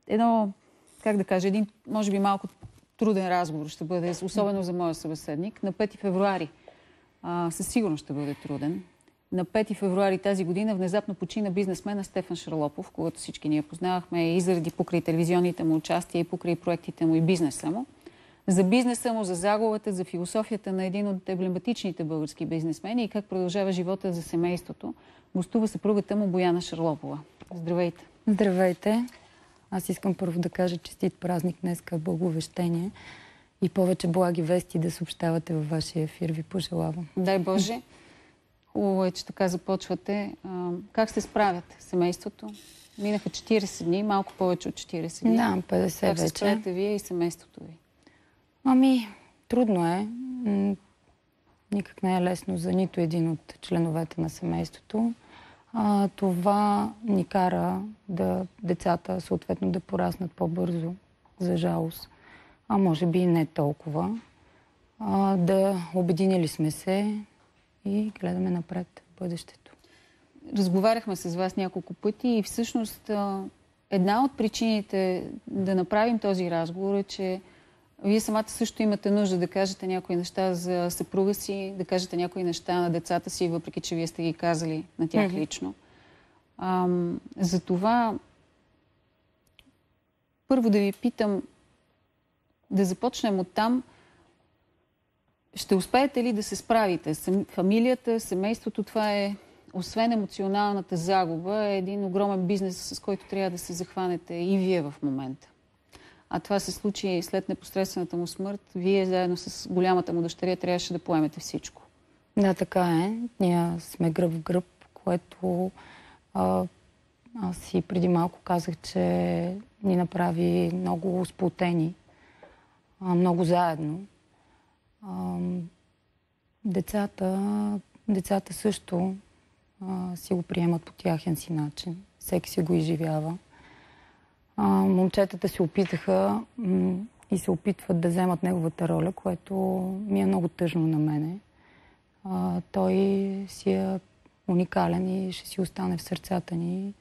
едно, как да кажа, един, може би малко труден разговор ще бъде, особено за моя събеседник. На 5 февруари със сигурност ще бъде труден. На 5 февруари тази година внезапно почина бизнесмена Стефан Шарлопов, когато всички ние познавахме и заради покрай телевизионните му участия, и покрай проектите му и бизнеса му. За бизнеса му, за загубата, за философията на един от емблематичните български бизнесмени и как продължава живота за семейството, гостува съпругата му Бояна Шарлопова. Здравейте! Здравейте! Аз искам първо да кажа честит празник днеска, Благовещение и повече благи вести да съобщавате във вашия ефир. Ви пожелавам. Дай Боже! Хубаво е, че така започвате. Как се справяте семейството? Минаха 40 дни, малко повече от 40 дни. Да, 50 вече. Как се справяте вие и семейството ви? Ами, трудно е. Никак не е лесно за нито един от членовете на семейството. Това ни кара децата съответно да пораснат по-бързо, за жалост. А може би и не толкова. Да обединили сме се и гледаме напред в бъдещето. Разговаряхме с вас няколко пъти и всъщност една от причините да направим този разговор е, че вие самата също имате нужда да кажете някои неща за съпруга си, да кажете някои неща на децата си, въпреки че вие сте ги казали на тях лично. Затова първо да ви питам, да започнем оттам. Ще успеете ли да се справите? Фамилията, семейството, това е, освен емоционалната загуба, е един огромен бизнес, с който трябва да се захванете и вие в момента. А това се случи след непосредствената му смърт. Вие заедно с голямата му дъщеря трябваше да поемете всичко. Да, така е. Ние сме гръб в гръб, което аз и преди малко казах, че ни направи много сплотени, много заедно. Децата също си го приемат по тяхен си начин. Всеки си го изживява. Момчетата се опитаха и се опитват да вземат неговата роля, което ми е много тъжно на мене. Той си е уникален и ще си остане в сърцата ни.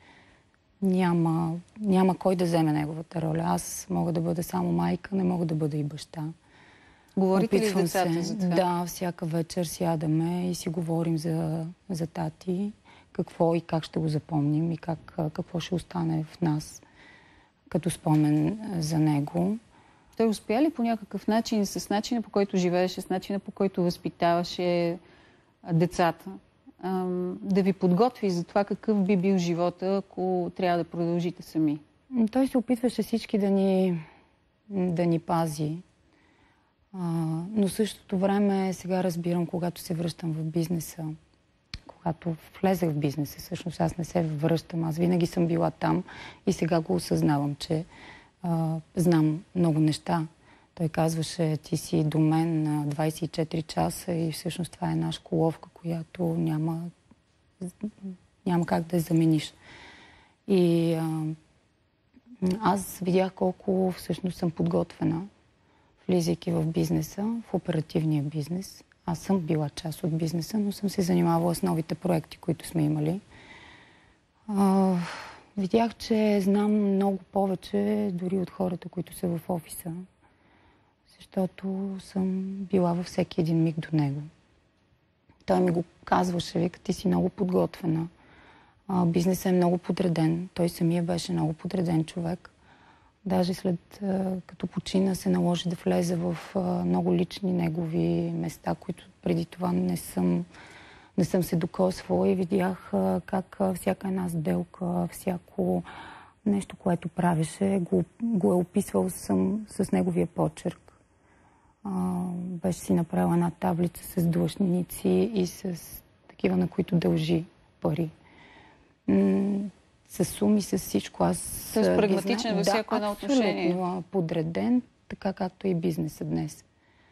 Няма кой да вземе неговата роля. Аз мога да бъда само майка, не мога да бъда и баща. Говорите ли с децата за това? Да, всяка вечер сядаме и си говорим за тати, какво и как ще го запомним и какво ще остане в нас като спомен за него. Той успя ли по някакъв начин, с начина по който живееше, с начина по който възпитаваше децата, да ви подготви за това какъв би бил живота, ако трябва да продължите сами? Той се опитваше всички да ни пази. Но в същото време сега разбирам, когато се връщам в бизнеса, когато влезах в бизнеса, всъщност аз не се връщам, аз винаги съм била там и сега го осъзнавам, че знам много неща. Той казваше, ти си до мен на 24 часа и всъщност това е една школовка, която няма как да я замениш. И аз видях колко всъщност съм подготвена, влизайки в бизнеса, в оперативния бизнес. Аз съм била част от бизнеса, но съм се занимавала с новите проекти, които сме имали. Видях, че знам много повече дори от хората, които са в офиса, защото съм била във всеки един миг до него. Той ми го казваше, вика, ти си много подготвена. Бизнесът е много подреден. Той самия беше много подреден човек. Даже след като почина се наложи да влезе в много лични негови места, които преди това не съм се докосвала и видях как всяка една сделка, всяко нещо, което правеше, го е описвал с неговия почерк. Беше си направила една таблица с длъжници и с такива, на които дължи пари. С суми, с всичко. Аз Тоест прагматичен във всяко едно отношение. Абсолютно подреден, така както и бизнеса днес.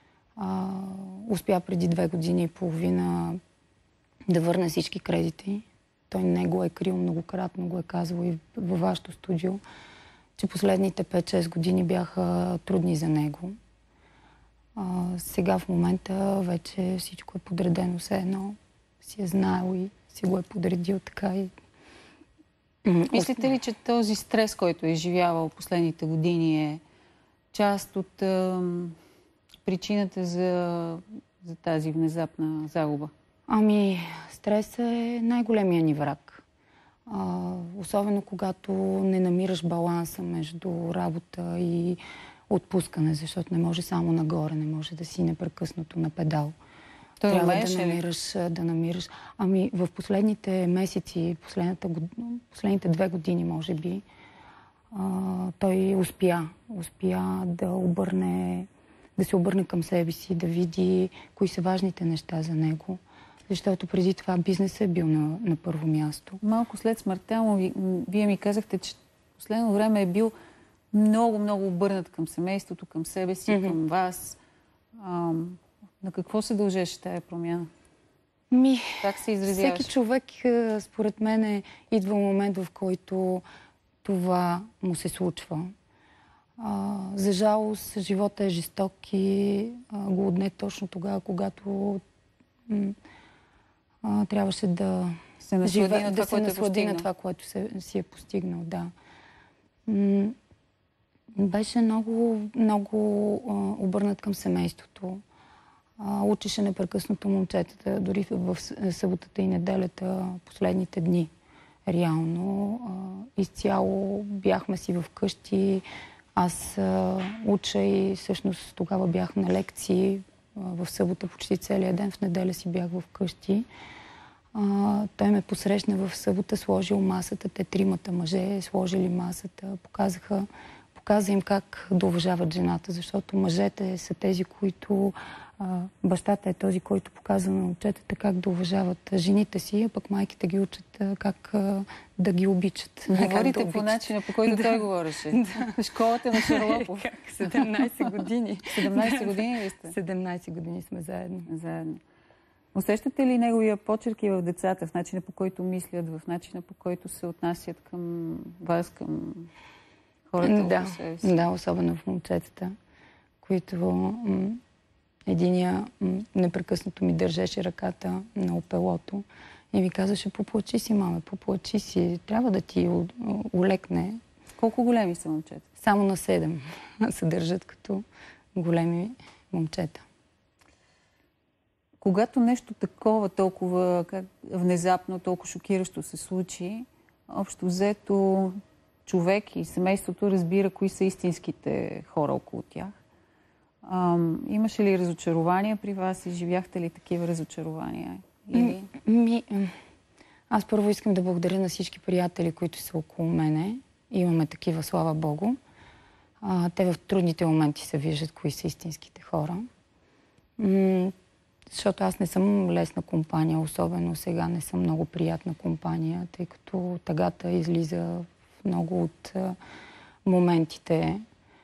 Успя преди 2 години и половина да върне всички кредити. Той не го е крил многократно, го е казвал и във вашето студио, че последните 5-6 години бяха трудни за него. Сега в момента вече всичко е подредено, все едно си е знаел и си го е подредил така и Мислите ли, че този стрес, който е изживявал последните години, е част от причината за тази внезапна загуба? Ами, стресът е най-големия ни враг. Особено когато не намираш баланса между работа и отпускане, защото не може само нагоре, не може да си непрекъснато на педал. Трябва да намираш. Ами, в последните месеци, последните 2 години, може би, той успя да се обърне към себе си, да види кои са важните неща за него. Защото преди това бизнесът е бил на първо място. Малко след смъртта му, вие ми казахте, че последно време е бил много, много обърнат към семейството, към себе си, към вас. На какво се дължеше тая промяна? Как се изразяваш? Всеки човек, според мен, идва момент, в който това му се случва. За жалост, живота е жесток и го отне точно тогава, когато трябваше да се наслади на това, което си е постигнал. Да. Беше много, много обърнат към семейството. Учеше непрекъснато момчетата, дори в съботата и неделята, последните дни. Реално. Изцяло бяхме си вкъщи. Аз уча и всъщност тогава бях на лекции. В събота почти целия ден, в неделя си бях вкъщи. Той ме посрещна в събота, сложил масата. Те 3 мъже сложили масата. Показа им как да уважават жената, защото мъжете са тези, които... бащата е този, който показва на момчетата как да уважават жените си, а пък майките ги учат как да ги обичат. Говорите по начина, по който той говореше. Школата на Шарлопов. 17 години. 17 години ли сте? 17 години сме заедно. Усещате ли неговия почерк и в децата, в начина по който мислят, в начина по който се отнасят към вас, към хората около себе си? Да, особено в момчетата, които единия непрекъснато ми държеше ръката на опелото и ми казваше: поплачи си, маме, поплачи си, трябва да ти улекне. Колко големи са момчета? Само на 7 се държат като големи момчета. Когато нещо такова толкова внезапно, толкова шокиращо се случи, общо взето човек и семейството разбира кои са истинските хора около тях. Имаше ли разочарования при вас? Изживяхте ли такива разочарования? Аз първо искам да благодаря на всички приятели, които са около мене. Имаме такива, слава Богу. Те в трудните моменти се виждат кои са истинските хора. Защото аз не съм лесна компания, особено сега не съм много приятна компания, тъй като тъгата излиза в много от моментите.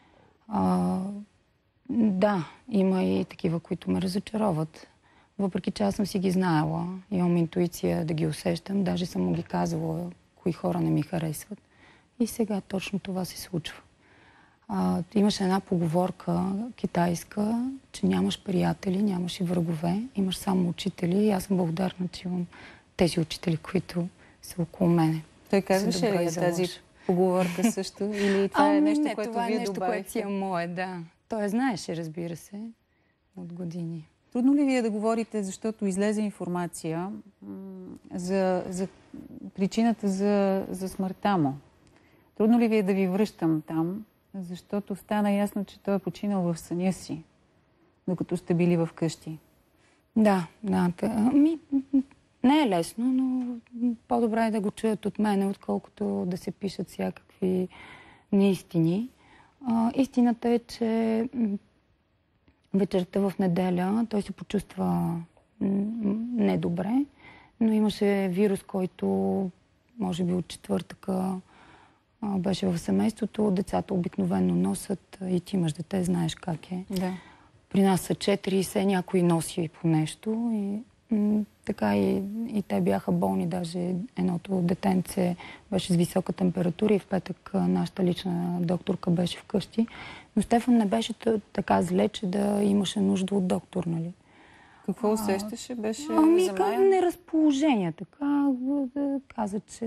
Да, има и такива, които ме разочароват. Въпреки че аз съм си ги знаела, имам интуиция да ги усещам, даже съм му ги казвала кои хора не ми харесват. И сега точно това се случва. Имаше една поговорка китайска, че нямаш приятели, нямаш и врагове, имаш само учители. И аз съм благодарна, че имам тези учители, които са около мене. Той казваше ли тази поговорка също? Или това е нещо, което това вие е нещо, добавихте? което си е мое, да. Той знаеше, разбира се, от години. Трудно ли вие да говорите, защото излезе информация за причината за смъртта му? Трудно ли вие да ви връщам там, защото стана ясно, че той е починал в съня си, докато сте били вкъщи? Да. Не е лесно, но по-добре е да го чуят от мене, отколкото да се пишат всякакви неистини. Истината е, че вечерта в неделя той се почувства недобре, но имаше вирус, който може би от четвъртъка беше в семейството. Децата обикновено носят и ти имаш дете, знаеш как е. Да. При нас са 4, все някой носи по нещо. Така и те бяха болни. Даже едното детенце беше с висока температура и в петък нашата лична докторка беше вкъщи. Но Стефан не беше така зле, че да имаше нужда от доктор, нали? Какво усещаше? Беше замаян? Неразположение. Така каза, че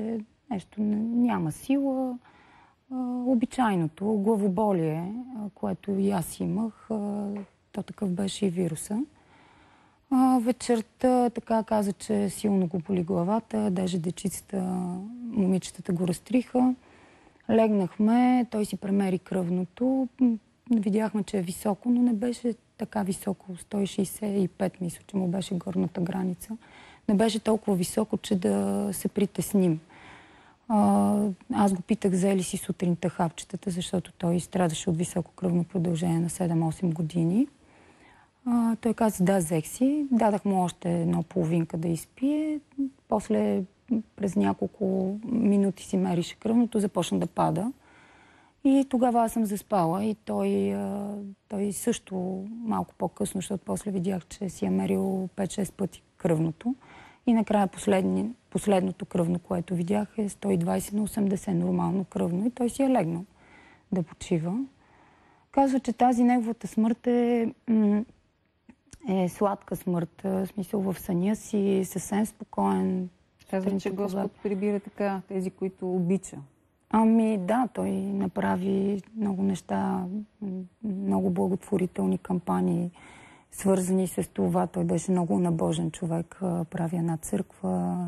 нещо няма сила. Обичайното главоболие, което и аз имах, то такъв беше и вируса. Вечерта така каза, че силно го боли главата, даже дечицата, момичетата го разтриха. Легнахме, той си премери кръвното. Видяхме, че е високо, но не беше така високо. 165, мисля, че му беше горната граница. Не беше толкова високо, че да се притесним. Аз го питах, взе ли си сутринта хапчетата, защото той страдаше от високо кръвно продължение на 7-8 години. Той каза, да, взех си. Дадах му още едно половинка да изпие. После през няколко минути си мерише кръвното, започна да пада. И тогава аз съм заспала и той също малко по-късно, защото после видях, че си е мерил 5-6 пъти кръвното. И накрая последното кръвно, което видях, е 120 на 80, нормално кръвно. И той си е легнал да почива. Казва, че тази неговата смърт е сладка смърт. В смисъл, в съня си съвсем спокоен. Казва, че Господ прибира така тези, които обича. Ами да, той направи много неща, много благотворителни кампании, свързани с това. Той беше много набожен човек. Прави една църква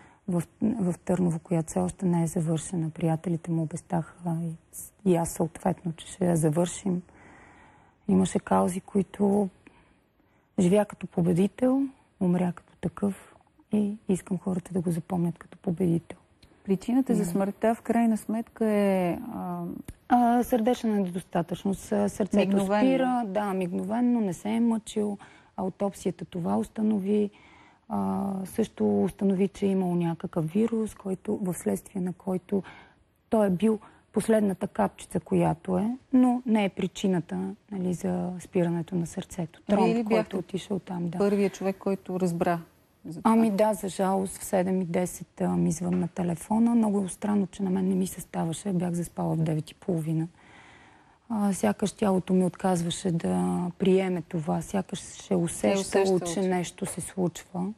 в Търново, която все още не е завършена. Приятелите му обещаха и аз съответно, че ще я завършим. Имаше каузи, които живя като победител, умря като такъв и искам хората да го запомнят като победител. Причината за смъртта в крайна сметка е... Сърдечна недостатъчност. Сърцето спира. Да, мигновенно, не се е мъчил. Аутопсията това установи. Също установи, че е имал някакъв вирус, в следствие на който той е бил последната капчица, която е, но не е причината, нали, за спирането на сърцето. Тромб, който отишъл там, да. Първият човек, който разбра за това. Ами да, за жалост в 7:10 ми звънна телефона. Много е странно, че на мен не ми се ставаше. Бях заспала в 9:30. Сякаш тялото ми отказваше да приеме това. Сякаш ще усещало, че нещо се случва.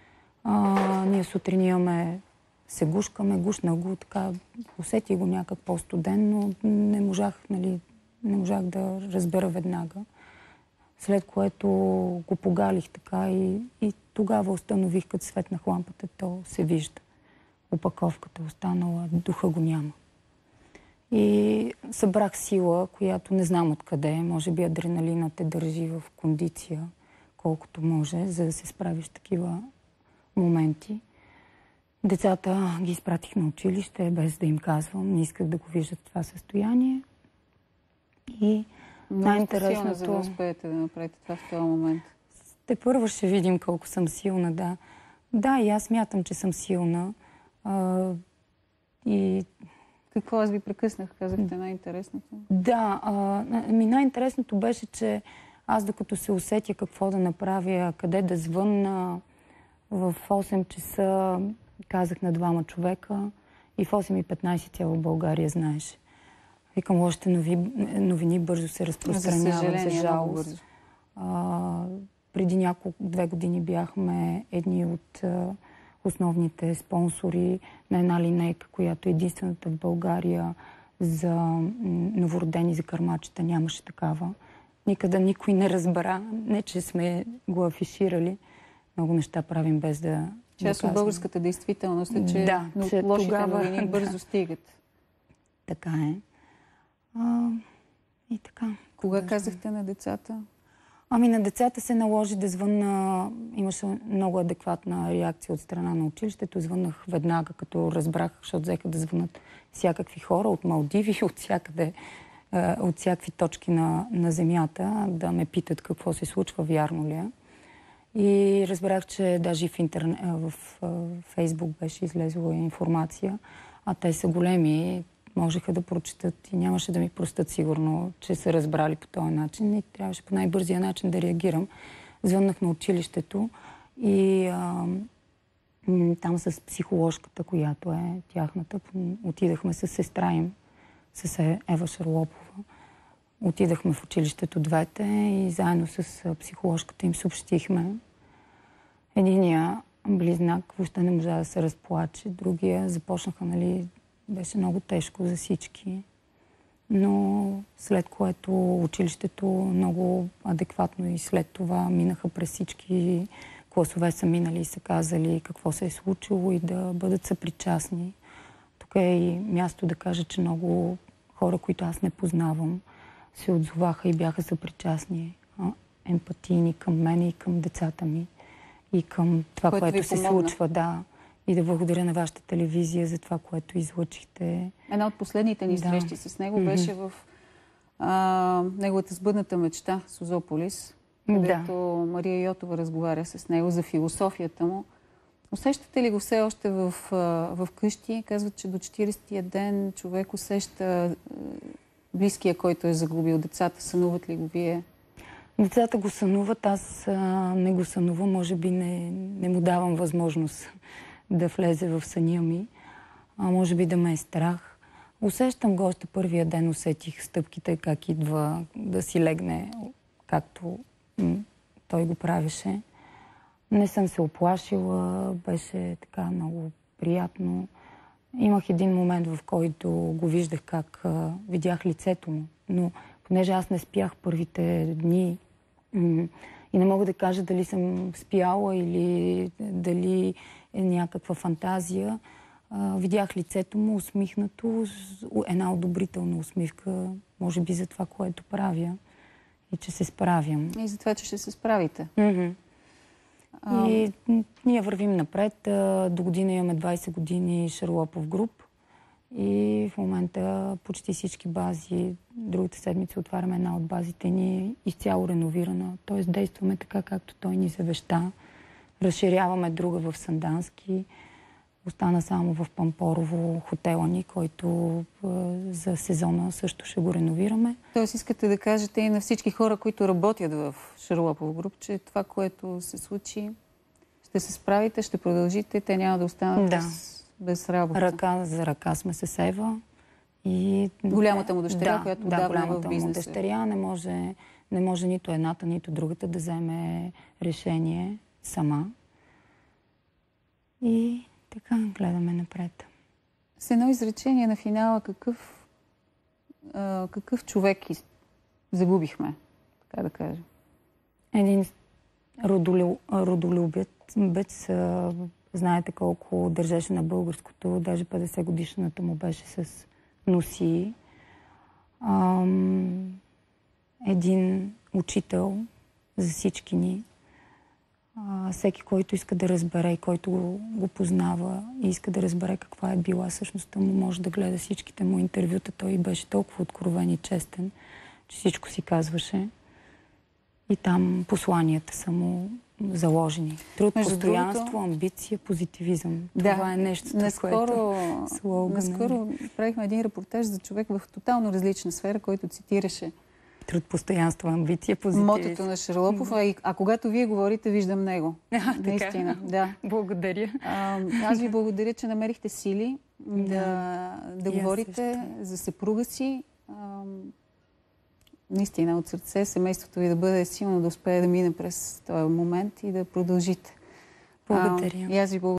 Ние сутрин имаме, се гушкаме, гушна го, така, усетих го някак по-студен, но не можах да разбера веднага. След което го погалих така и тогава установих, като светнах лампата, то се вижда. Опаковката останала, духа го няма. И събрах сила, която не знам откъде. Може би адреналинът те държи в кондиция, колкото може, за да се справиш в такива моменти. Децата ги изпратих на училище, без да им казвам. Не исках да го виждат в това състояние. И най-интересното... за да успеете да направите това в този момент. Тепърва ще видим колко съм силна, да. Да, и аз смятам, че съм силна. Какво аз ви прекъснах, казахте най-интересното? Да, най-интересното беше, че аз докато се усетя какво да направя, къде да звънна, в 8 часа казах на 2 човека и в 8:15 цяла България знаеше. Викам, лошите новини бързо се разпространяват, за жалост. Преди 2 години бяхме едни от основните спонсори на една линейка, която е единствената в България за новородени, за кърмачета. Нямаше такава. Никъде никой не разбра. Не, че сме го афиширали. Много неща правим без да част от българската действителност е, че лошите новини бързо стигат. Така е. И така. Кога казахте на децата? Ами на децата се наложи да звънна. Имаше много адекватна реакция от страна на училището. Звъннах веднага, като разбрах, защото взеха да звънат всякакви хора от Малдиви, от всякъде, от всякакви точки на земята, да ме питат какво се случва, вярно ли е. И разбрах, че даже в Фейсбук беше излезла информация, а те са големи, можеха да прочитат и нямаше да ми простят сигурно, че са разбрали по този начин и трябваше по най-бързия начин да реагирам. Звъннах на училището и там с психоложката, която е тяхната, отидахме с сестра им, с Ева Шарлопова. Отидахме в училището двете и заедно с психоложката им съобщихме. Единия близнак въобще не можа да се разплаче. Другия започнаха, нали, беше много тежко за всички. Но след което училището много адекватно и след това минаха през всички класове, са минали и са казали какво се е случило и да бъдат съпричастни. Тук е и място да кажа, че много хора, които аз не познавам, се отзоваха и бяха съпричастни, емпатийни към мен и към децата ми и към това, което се случва. Да. И да благодаря на вашата телевизия за това, което излъчихте. Една от последните ни срещи с него беше в неговата сбъдната мечта Созополис, където Мария Йотова разговаря с него за философията му. Усещате ли го все още в къщи? Казват, че до 40-тия ден човек усеща близкия, който е загубил. Децата сънуват ли го вие? Децата го сънуват, аз не го сънувам. Може би не му давам възможност да влезе в съня ми. Може би да ме е страх. Усещам го още първия ден, усетих стъпките, как идва да си легне, както той го правеше. Не съм се оплашила, беше така много приятно. Имах един момент, в който го виждах как видях лицето му, но понеже аз не спях първите дни и не мога да кажа дали съм спяла или дали е някаква фантазия, видях лицето му усмихнато, една одобрителна усмивка, може би за това, което правя и че се справям. И за това, че ще се справите. И ние вървим напред. До година имаме 20 години Шарлопов груп и в момента почти всички бази, другата седмица отваряме една от базите ни изцяло реновирана. Т.е. действаме така, както той ни завеща. Разширяваме друга в Сандански. Остана само в Пампорово хотела ни, който за сезона също ще го реновираме. Тоест искате да кажете и на всички хора, които работят в Шарлопов груп, че това, което се случи, ще се справите, ще продължите, те няма да останат без работа. Ръка за ръка сме с Ева. И голямата му дъщеря, която отдавна е в бизнеса. Му дъщеря не може нито едната, нито другата да вземе решение сама. И така гледаме напред. С едно изречение на финала, какъв човек загубихме, така да кажем? Един родолюбец, знаете колко държеше на българското, даже 50 годишната му беше с носи. Един учител за всички ни. Всеки, който иска да разбере, който го познава и иска да разбере каква е била същността му, може да гледа всичките му интервюта. Той беше толкова откровен и честен, че всичко си казваше. И там посланията са му заложени. Труд, постоянство, амбиция, позитивизъм. Това е нещо, което слогана. Наскоро правихме един репортаж за човек в тотално различна сфера, който цитираше труд, постоянство, амбиция, позитивизъм. Мотото на Шарлопов. А когато вие говорите, виждам него. Наистина. Да. Благодаря. Аз ви благодаря, че намерихте сили да говорите за съпруга си. Наистина, от сърце, семейството ви да бъде силно, да успее да мине през този момент и да продължите. Благодаря. И аз ви благодаря.